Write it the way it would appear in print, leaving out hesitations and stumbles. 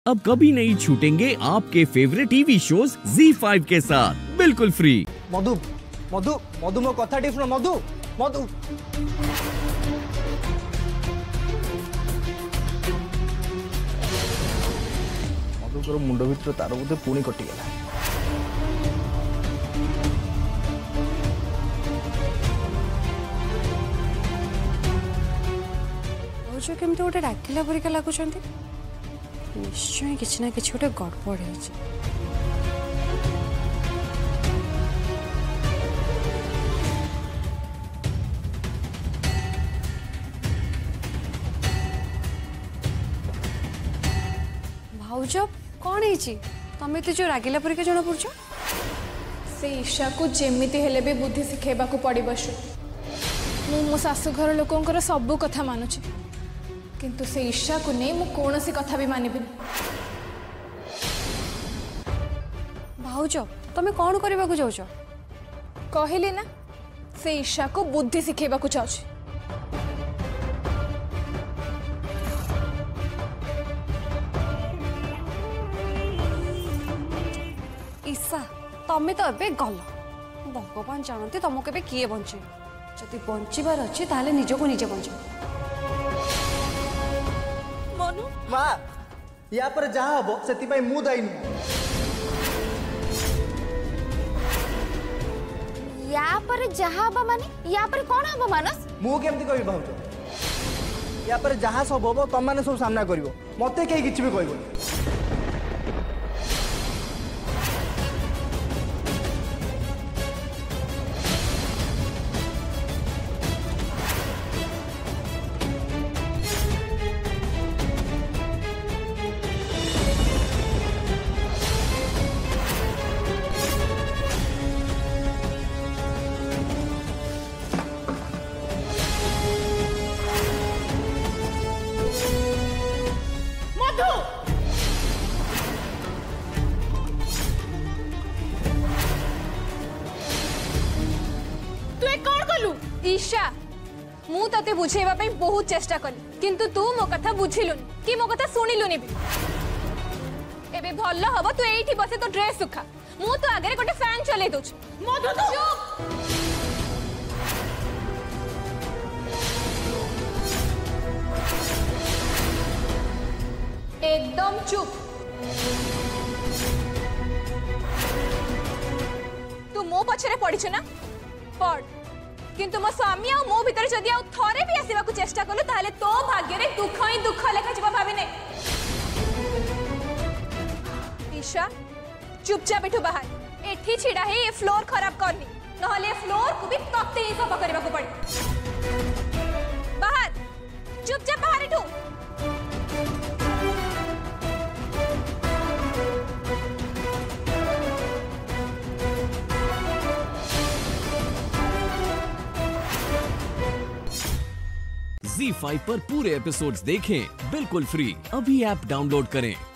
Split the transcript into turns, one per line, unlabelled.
अब कभी नहीं छूटेंगे आपके फेवरेट टीवी शोज ZEE5 के साथ बिल्कुल फ्री।
मधु मधु मधु मो कथा टी सुन मधु मधु मधुकर मुंड भीतर तार बोधे पुणी कटिगला।
केमती गोटे डाकिला परिका लगुच निश्चय किसी ना किसी गोटे गड़बड़ है। भाउज कौन है तमें तो जो रागिला परिका जना पड़छ
से ईशा को जेमिति हेले भी बुद्धि शिखेबा को पड़िबो। मु मो सासु घर लोकंकर सब कथा मानुची किंतु से ईशा को नहीं मु कौन सी कथा भी मानिबि।
भाउज तमें कौन करबा को जाउछ
कहली ना से ईशा को बुद्धि शिखेबा को चाहूची।
ईशा तमें तो एबे गल भगवान जानते तुमको एबे किए बंचे जदि बंचबार अच्छी ताले निज को निजे बंच।
मनु
मां या पर जहा हबो सेति पई मु दाई नु
या पर जहा हबो माने या पर कोन हबो मानस
मु केमती कहि भाउज या पर जहा सब हबो तम माने सब सामना करिवो मते केही किछि भी कहबो।
ईशा मु तते बुझेबा पई बहुत चेष्टा कली किंतु तू मो कथा बुझिलुनी कि मो कथा सुनिलुनी भी। एबे भल्ल हबो तू एठी बसे तो ड्रेस सुखा मु तो आगे गोटे फैन चले दोछ। मधु तो चुप एकदम चुप। तू मो पछरे पड़िछ ना पड़ किंतु मो स्वामी आ मो भीतर जदि आ थरे भी आसीबा को चेष्टा कलु ताले तो भाग्य रे दुख ही दुख लेखा जीवा भाभी ने। ईशा चुपचाप बैठो बाहर एठी छिड़ा है ये फ्लोर खराब करनी नहले फ्लोर को भी तत्ते ही सफा करबा को पड़े। बाहर चुपचाप बाहर बैठो।
ZEE5 पर पूरे एपिसोड्स देखें बिल्कुल फ्री। अभी ऐप डाउनलोड करें।